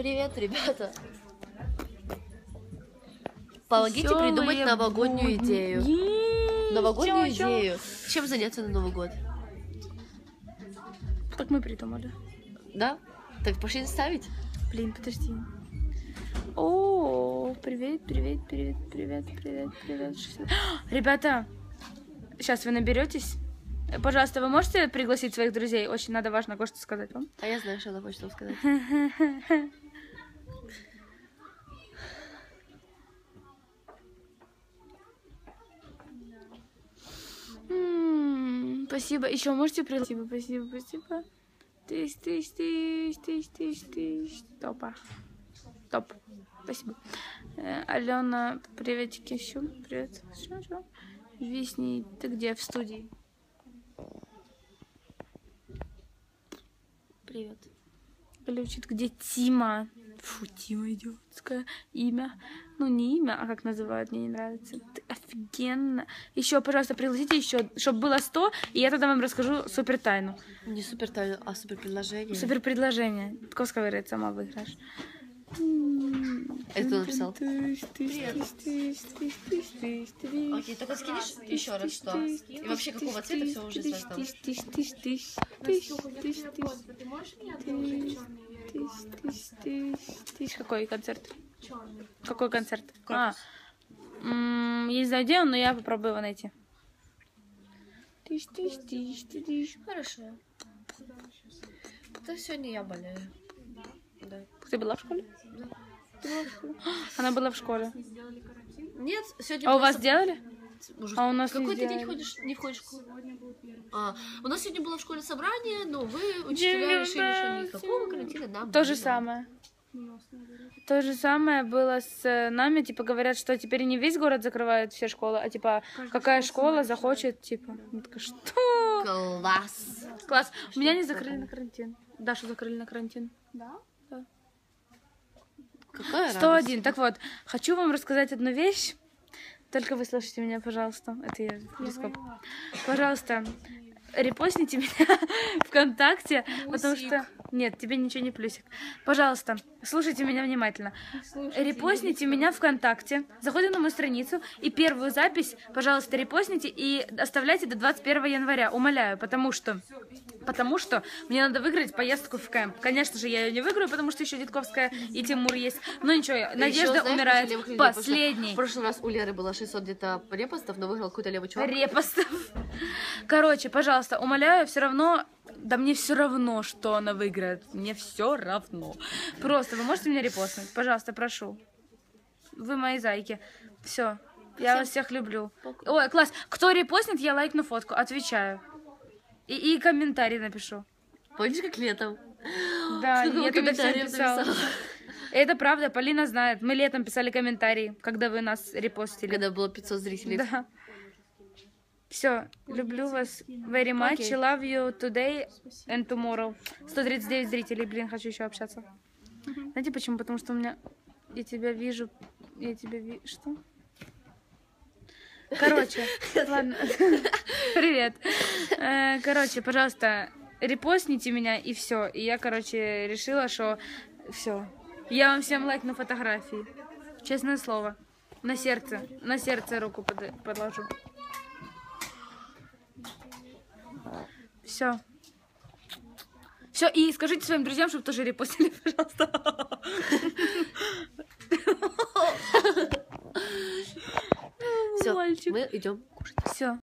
Привет, ребята. Помогите придумать новогоднюю идею. Новогоднюю идею. Чем заняться на Новый год? Так мы придумали. Да? Так пошли ставить? Блин, подожди. О, привет, привет, привет, привет, привет, привет. Ребята, сейчас вы наберетесь. Пожалуйста, вы можете пригласить своих друзей? Очень надо, важно кое-что сказать вам. А я знаю, что она хочет вам сказать. Спасибо. Еще можете пригласить? Спасибо, спасибо. Тыщ. Топа. Топ. Спасибо. Алена, приветики еще. Привет. Что? Весни, ты где? В студии. Привет. Ключит, где Тима? Фу, Тима идиотское имя. Ну, не имя, а как называют, мне не нравится. Ты офигенно. Еще, пожалуйста, пригласите еще, чтобы было 100, и я тогда вам расскажу супер тайну. Не супер тайну, а супер предложение. Супер предложение. Ковска говорит, сама выиграешь. Это кто написал? Привет. Окей, только скинешь еще раз, что? И вообще, какого цвета все уже создал? Какой концерт? Какой концерт? Я не знаю, где он, но я попробую его найти. Хорошо. Да сегодня я болею. Да. Ты была в школе? Да. Она была в школе. Нет, сегодня. А у вас делали? А у нас какой не ты день ходишь? Не входишь в школу? У нас сегодня было в школе собрание, но вы, учителя, решили, что никакого карантина нам. То же самое. То же самое было с нами, типа говорят, что теперь не весь город закрывает все школы, а типа какая школа захочет, типа. Что? Класс. Класс. Меня не закрыли на карантин. Дашу закрыли на карантин. Да? Да. Какая 101. радость. Так вот, хочу вам рассказать одну вещь. Только выслушайте меня, пожалуйста. Это я перископ. Пожалуйста, репостните меня ВКонтакте, потому что... Нет, тебе ничего не плюсик. Пожалуйста, слушайте меня внимательно. Репостните меня ВКонтакте, заходите на мою страницу и первую запись, пожалуйста, репостните и оставляйте до 21 января. Умоляю, потому что мне надо выиграть поездку в кемп. Конечно же, я ее не выиграю, потому что еще Дедковская и Тимур есть. Но ничего, надежда умирает последней. В прошлый раз у Леры было 600 где-то репостов, но выиграл какой-то левый чувак. Репостов. Короче, пожалуйста, умоляю, все равно... Да мне все равно, что она выиграет. Мне все равно. Просто вы можете меня репостнуть? Пожалуйста, прошу. Вы мои зайки. Все. Я вас всех люблю. Ой, класс. Кто репостнет, я лайкну фотку. Отвечаю. И комментарий напишу. Помнишь, как летом? Да, я туда всем писала. Это правда, Полина знает. Мы летом писали комментарии, когда вы нас репостили. Когда было 500 зрителей. Да. Все, люблю вас very much, love you today and tomorrow. 139 зрителей, блин, хочу еще общаться. Знаете почему? Потому что у меня... Я тебя вижу... Что? Короче, ладно. Привет. Короче, пожалуйста, репостните меня и все. И я, короче, решила, что все. Я вам всем лайкну фотографии. Честное слово. На сердце руку подложу. Все. Все, и скажите своим друзьям, чтобы тоже репостили, пожалуйста. Все, мы идем кушать. Все.